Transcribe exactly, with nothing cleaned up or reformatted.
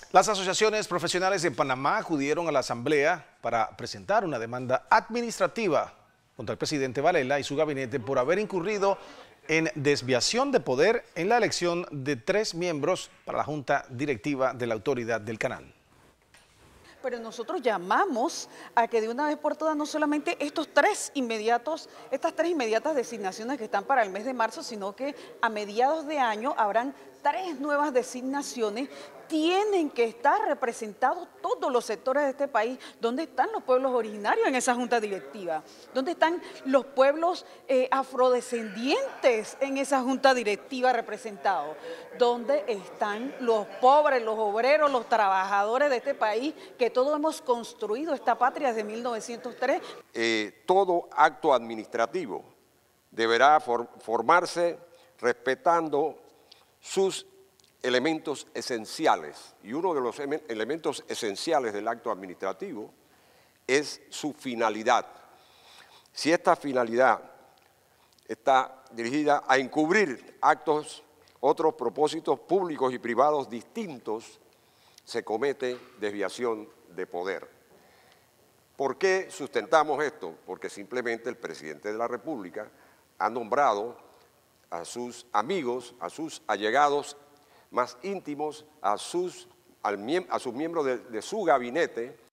Las asociaciones profesionales de Panamá acudieron a la Asamblea para presentar una demanda administrativa contra el presidente Varela y su gabinete por haber incurrido en desviación de poder en la elección de tres miembros para la Junta Directiva de la Autoridad del Canal. Pero nosotros llamamos a que de una vez por todas no solamente estos tres inmediatos, estas tres inmediatas designaciones que están para el mes de marzo, sino que a mediados de año habrán tres nuevas designaciones. Tienen que estar representados todos los sectores de este país. ¿Dónde están los pueblos originarios en esa junta directiva? ¿Dónde están los pueblos eh, afrodescendientes en esa junta directiva representados? ¿Dónde están los pobres, los obreros, los trabajadores de este país que todos hemos construido esta patria desde mil novecientos tres? Eh, todo acto administrativo deberá for- formarse respetando sus elementos esenciales, y uno de los elementos esenciales del acto administrativo es su finalidad. Si esta finalidad está dirigida a encubrir actos, otros propósitos públicos y privados distintos, se comete desviación de poder. ¿Por qué sustentamos esto? Porque simplemente el presidente de la República ha nombrado a sus amigos, a sus allegados más íntimos, a sus, al, a sus miembros de, de su gabinete,